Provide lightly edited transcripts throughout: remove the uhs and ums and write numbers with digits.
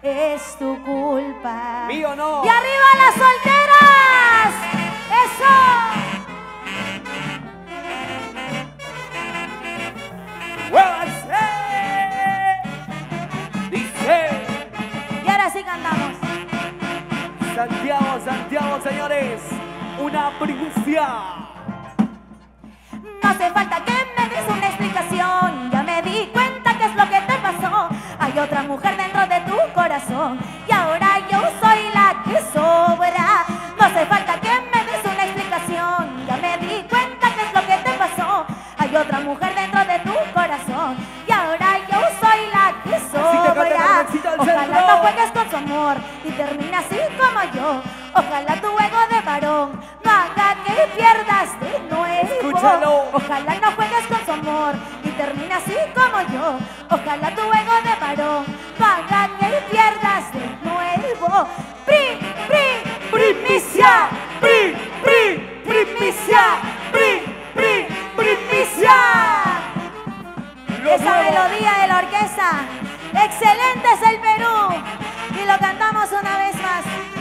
es tu culpa. Mío no. ¡Y arriba las solteras! ¡Eso! ¡Muévanse! Dice. Y ahora sí cantamos. Santiago, Santiago, señores. Una primicia. No hace falta que me des una explicación. Ya me di cuenta qué es lo que te pasó. Hay otra mujer dentro de tu corazón y ahora yo soy la que sobra. No hace falta que me des una explicación. Ya me di cuenta qué es lo que te pasó. Hay otra mujer dentro de tu corazón y ahora yo soy la que sobra. Ojalá no juegues con su amor y termine así como yo. Ojalá tu ego de varón no haga que pierdas de nuevo. Escúchalo. Ojalá no juegues con su amor y termine así como yo. Ojalá tu ego de varón no haga que pierdas de nuevo. Primicia. Primicia. Primicia. Esa melodía de la orquesta, excelente es el Perú. Y lo cantamos una vez más.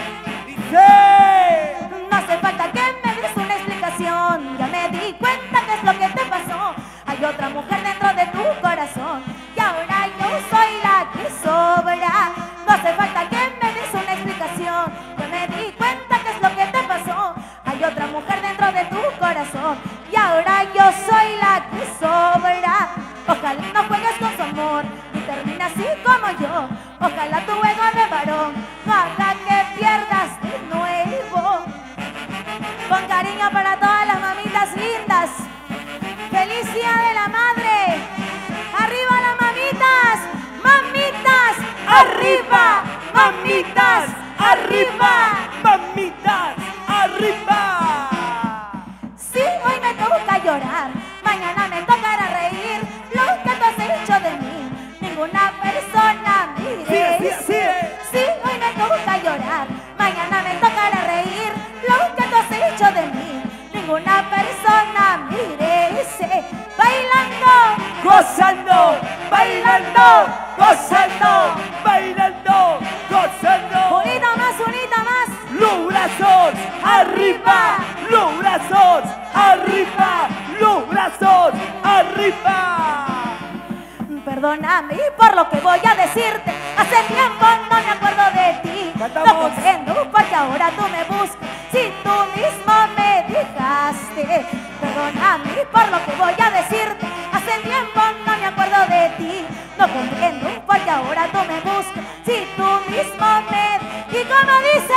Dice. No hace falta que me des una explicación. Ya me di cuenta qué es lo que te pasó. Hay otra mujer dentro de tu corazón y ahora yo soy la que sobra. No hace falta que me des una explicación. Ya me di cuenta qué es lo que te pasó. Hay otra mujer dentro de tu corazón y ahora yo soy la que sobra. Ojalá no juegues con su amor y termine así como yo. Ojalá tu ego de varón no haga que pierdas de nuevo. Con cariño para todas las mamitas lindas. ¡Feliz Día de la Madre! ¡Arriba las mamitas! ¡Mamitas! ¡Arriba! ¡Mamitas! ¡Arriba! Mamitas, arriba. Sí, hoy me toca llorar, mañana me tocará reír. Lo que tú has hecho de mí, ninguna persona mire. Sí, hoy me toca llorar, mañana me tocará reír. Lo que tú has hecho de mí, ninguna persona merece. Bailando, Gozando, bailando, gozando, bailando, gozando. unita más, Los brazos arriba, los brazos arriba, los brazos arriba. Perdóname por lo que voy a decirte. Hace tiempo no me acuerdo de ti. Cantamos. No comprendo porque ahora tú me buscas si tú mismo me dejaste. Perdóname por lo que voy a decirte. Hace tiempo no me acuerdo de ti. No comprendo porque ahora tú me buscas si tú mismo me... ¿Y cómo dice?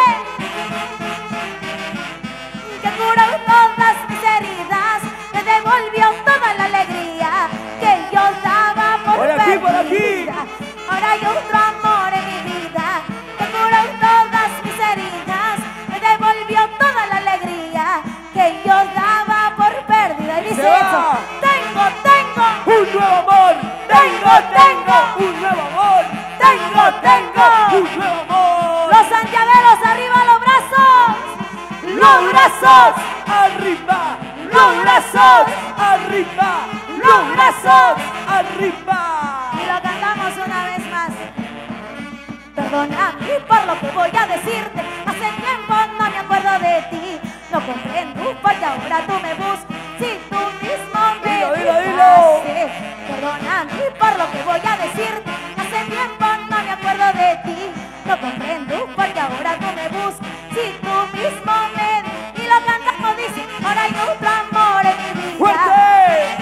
Que curó todas mis heridas, me devolvió toda la alegría que yo daba por Por perdida. aquí. Ahora hay otro amor en mi vida que curó todas mis heridas, me devolvió toda la alegría que yo daba por perdida. Y dice Se va. eso, tengo Un nuevo amor, tengo un nuevo amor, tengo un nuevo amor. los santiagueros arriba los brazos. Los brazos arriba, los brazos arriba, los brazos arriba. Y lo cantamos una vez más. Perdóname por lo que voy a decirte. Hace tiempo no me acuerdo de ti. No comprendo porque ahora tú me buscas si tú mismo me Dilo. dejaste. Perdóname por lo que voy a decirte. Hace tiempo no me acuerdo de ti. No comprendo porque ahora tú me buscas si tú mismo me... Y lo cantamos, dice, ahora hay otro amor en mi vida. ¡Fuerte!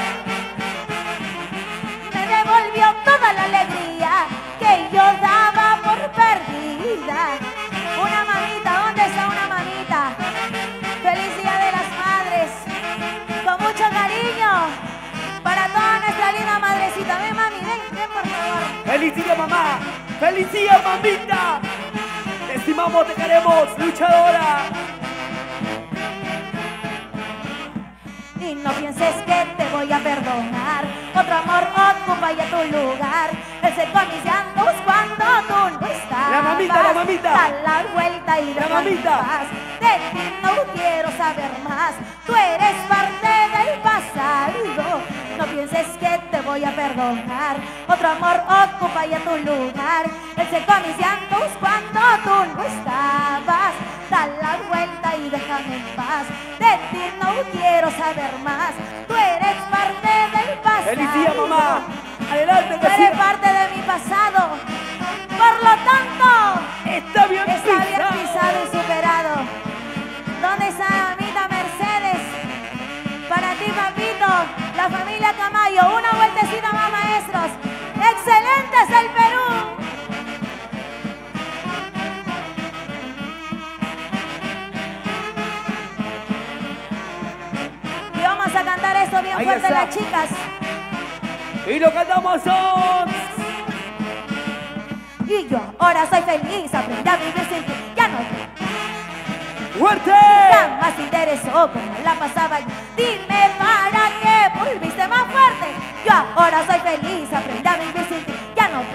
Me devolvió toda la alegría que yo daba por perdida. Una mamita, ¿dónde está una mamita? Feliz Día de las Madres. Con mucho cariño para toda nuestra linda madrecita. Ven, mami, ven por favor. ¡Feliz día, mamá! ¡Feliz día, mamita! Te estimamos, te queremos, luchadora. Y no pienses que te voy a perdonar. Otro amor ocupa ya tu lugar. Él secó mis llantos cuando tú no estabas. La mamita. Da la vuelta y La mamita. paz. De ti no quiero saber más. Tú eres parte del pasado. No pienses que te voy voy a perdonar. Otro amor ocupa ya tu lugar. Él secó mis llantos cuando tú no estabas. Da la vuelta y déjame en paz. De ti no quiero saber más. Tú eres parte del pasado. ¡Feliz día, mamá! ¡Adelante, Tú eres parte de mi pasado. Por lo tanto, está bien pisado y superado. ¿Dónde está mamita Mercedes? Para ti, papito, la familia Camayo. Una vueltecita más, maestros. ¡Excelente es el Perú! Y vamos a cantar esto bien Ahí fuerte, está. las chicas. Y lo cantamos son... Y yo ahora soy feliz, aprendí a vivir sin ti. Ya no ¡Fuerte! jamás te interesó como la pasaba yo. Dime para qué volviste más fuerte. Yo ahora soy feliz, aprendí a vivir sin ti. Ya no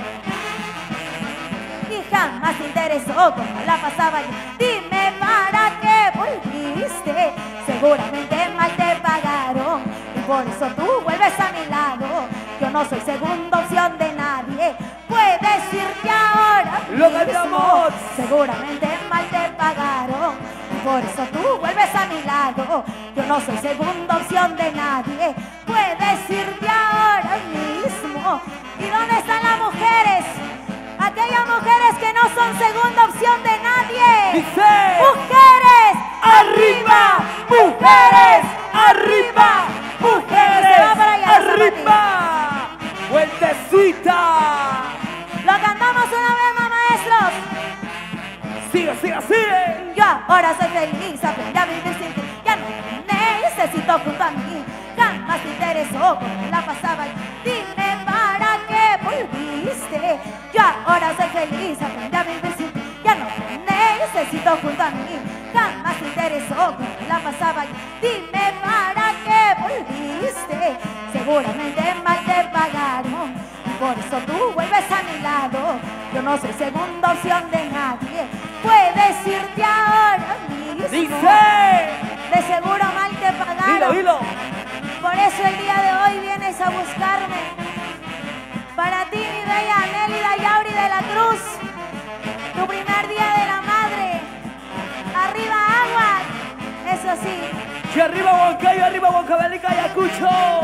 y jamás te interesó como la pasaba yo. Dime para qué volviste. Seguramente mal te pagaron y por eso tú vuelves a mi lado. Yo no soy segunda opción de nadie. Puedes irte ahora ¡Lo mismo. cantamos! Seguramente mal te pagaron y por eso tú vuelves a mi lado. Yo no soy segunda opción de nadie. Puedes irte ahora mismo. ¿Y dónde están las mujeres? Aquellas mujeres que no son segunda opción de nadie. ¡Dice! ¡Mujeres! ¡Arriba! ¡Mujeres! ¡Arriba! ¡Mujeres! Se va para allá, ¡Arriba! ¡Vueltecita! Lo cantamos una vez más, maestros. ¡Sigue, sigue, sigue! Yo ahora soy feliz, aprendí a vivir sin ti. Ya no te necesito junto a mí. Jamás te interesó como la pasaba yo. Dime para qué volviste. Yo ahora soy feliz, aprendí a vivir sin ti. Ya no te necesito junto a mí. Jamás te interesó como la pasaba yo. Dime para qué volviste. Seguramente mal te pagaron y por eso tú vuelves a mi lado. Yo no soy segunda opción de nadie. Puedes irte ahora mismo. ¡Dice! De seguro mal te pagaron. ¡Dilo, dilo! Por eso el día de hoy vienes a buscarme. Para ti, mi bella Nélida Yauri de la Cruz. Tu primer día de la madre. Arriba agua. Eso sí. ¡Y arriba Huancayo, arriba Huancavelica, Ayacucho!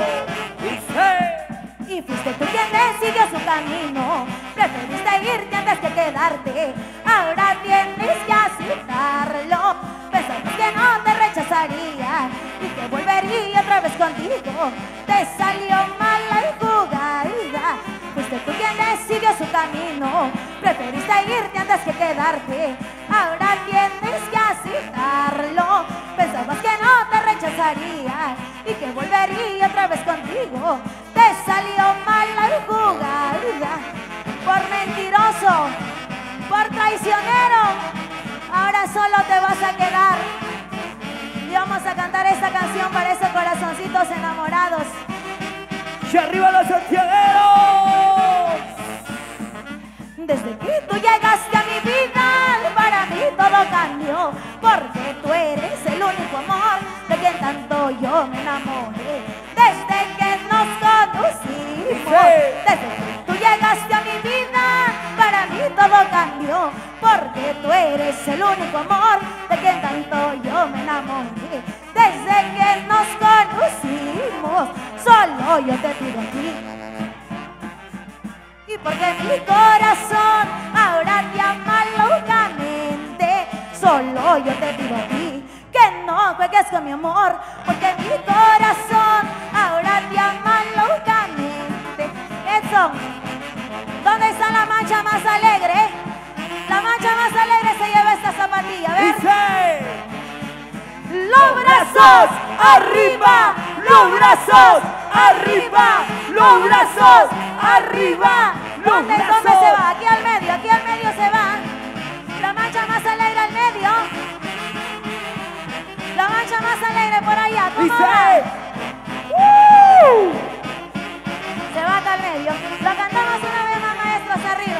¡Dice! Y fuiste tú quien decidió su camino. Preferiste irte antes que quedarte. Ahora tienes que aceptarlo. Pensabas que no te rechazaría y que volvería otra vez contigo. Te salió mal la jugada. Fuiste tú quien decidió su camino. Preferiste irte antes que quedarte. Ahora tienes que aceptarlo. Pensabas que no te rechazaría y que volvería otra vez contigo. Te salió mal la jugada. Por mentiroso, por traicionero, ahora solo te vas a quedar. Y vamos a cantar esta canción para esos corazoncitos enamorados. ¡Y arriba los santiagueros! Desde que tú llegaste a mi vida, para mí todo cambió. Porque tú eres el único amor de quien tanto yo me enamoré. Desde que nos conocimos, desde que tú llegaste a mi vida, para mí todo cambió. Porque tú eres el único amor de quien tanto yo me enamoré. Desde que nos conocimos, solo yo te pido a ti. Y porque mi corazón ahora te ama locamente, solo yo te pido a ti que no juegues con mi amor. Porque mi corazón ahora te ama locamente. Eso. ¿Dónde está la mancha más alegre? La mancha más alegre se lleva esta zapatilla, ¿ves? ¡Dice! ¡Los brazos arriba! ¡Los brazos arriba! ¡Los brazos arriba! ¡Los ¿Dónde se brazos! va? Aquí al medio se va. La mancha más alegre al medio. La mancha más alegre por allá. ¿Cómo va? ¡Dice! Se va acá al medio. Lo cantamos una vez más, maestros, arriba.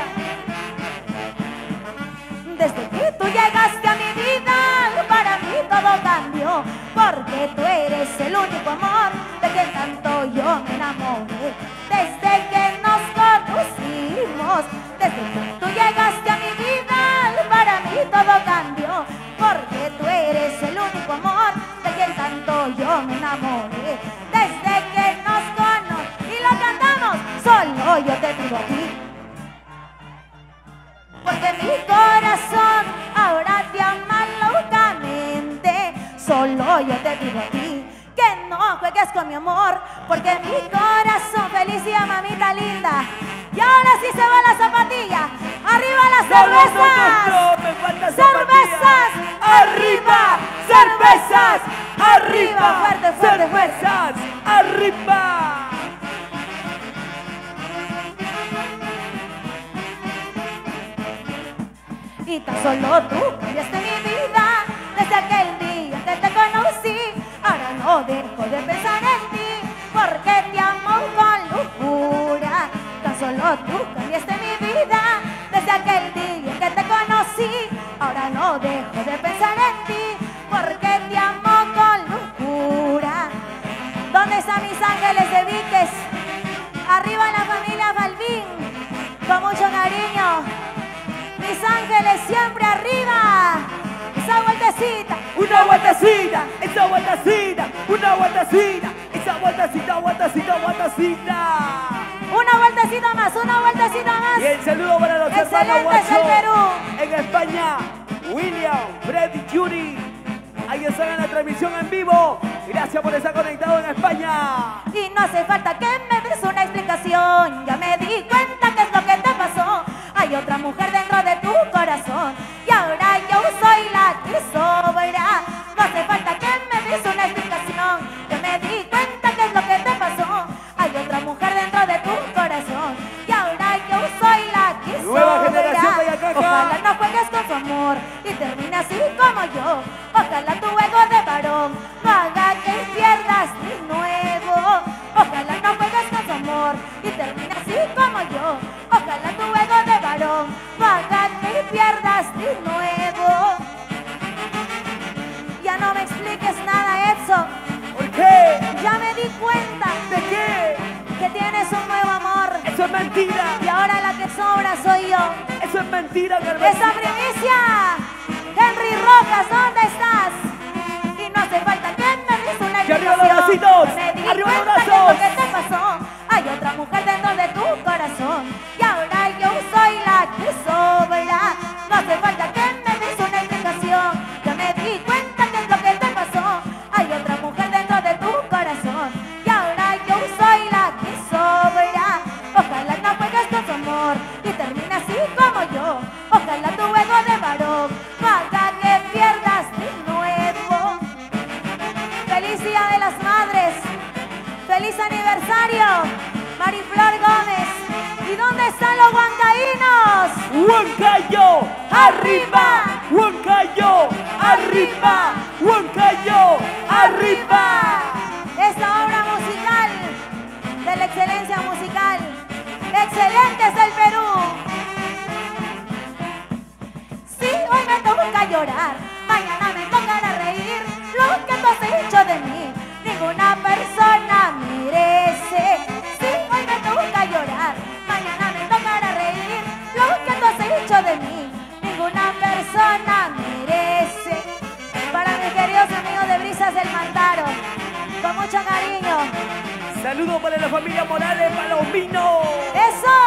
Desde que tú llegaste a mi vida, para mí todo cambió. Porque tú eres el único amor de quien tanto yo me enamoré. Desde vos. Desde que tú llegaste a mi vida, para mí todo cambió, porque tú eres el único amor de quien tanto yo me enamoré. Desde que nos conocimos y lo cantamos, solo yo te digo a ti, porque mi corazón ahora te ama locamente. Solo yo te digo a ti que no juegues con mi amor, porque mi corazón, felicidad mamita linda. Y ahora sí se va la zapatilla. ¡Arriba las cervezas! No, me falta ¡Cervezas! ¡Arriba! ¡Cervezas! ¡Arriba! Fuerte, fuerte, fuerte. ¡Cervezas! ¡Arriba! Y tan solo tú cambiaste mi vida desde aquel día que te conocí. Ahora no dejo de pensar en ti, porque te amo con locura. Tan solo tú cambiaste mi vida desde aquel día que te conocí. Ahora no dejo de pensar en ti, porque te amo con locura. ¿Dónde están mis ángeles de Víquez? Arriba la familia Balvin, con mucho cariño. Mis ángeles siempre arriba. Esa vueltecita. Una vueltecita, esa vueltecita, una vueltecita, esa vueltecita, vueltecita, vueltecita. Una vueltecita más, una vueltecita más. Y el saludo para los hermanos Excelente es el Guacho. Perú. En España, William, Freddy, Yuri. Ahí están en la transmisión en vivo. Gracias por estar conectado en España. Y no hace falta que me des una explicación. Ya me di cuenta que es lo que te pasó. Hay otra mujer dentro de tu corazón, y ahora yo soy la que sobra. No hace falta que me des una explicación. Ya me di cuenta que es lo que te pasó. Hay otra mujer dentro de tu corazón, y ahora yo soy la que Nueva sobra. generación de Yacaca. Ojalá no juegues con su amor y termine así como yo. Ojalá tu ego de varón no haga que pierdas de nuevo. Ojalá no juegues con su amor y termine así como yo. Ojalá tu ego de varón no haga que pierdas de nuevo. Ya no me expliques nada, Edson. ¿Por qué? Ya me di cuenta ¿De qué? que tienes un nuevo amor, Eso es mentira. y ahora la que sobra soy yo. Eso es mentira, ¡Esa Carmen. primicia! Henry Rojas, ¿dónde estás? Y no hace falta que me des una ¡Que arriba explicación. los bracitos! Me di ¡Arriba los cuenta que es brazos! lo que te pasó. Hay otra mujer dentro de tu corazón, y ahora yo soy la que sobra. No hace falta que me des una explicación. Ya me di cuenta que es lo que te pasó. Hay otra mujer dentro de tu corazón, y ahora yo soy la que sobra. Ojalá no juegues con su amor y termine así como yo. Ojalá tu ego de varón no haga que pierdas de nuevo. ¡Feliz Día de las Madres! ¡Feliz aniversario! Mariflor Gómez. ¿Y dónde están los huancaínos? ¡Huancayo! ¡Arriba! ¡Huancayo! ¡Arriba! ¡Huancayo! ¡Arriba! Esta obra musical de la excelencia musical. ¡Excelente es el Perú! Sí, hoy me toca llorar, mañana me tocará reír. Lo que tú has hecho de mí, ninguna persona merece. Sí, hoy me toca llorar, mañana me tocará reír. Lo que tú has hecho de mí, ninguna persona merece. Para mis queridos amigos de Brisas del Mantaro, con mucho cariño. Saludos para la familia Morales Palomino. ¡Eso!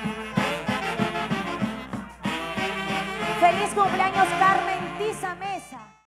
¡Feliz cumpleaños, Carmen Tiza Mesa!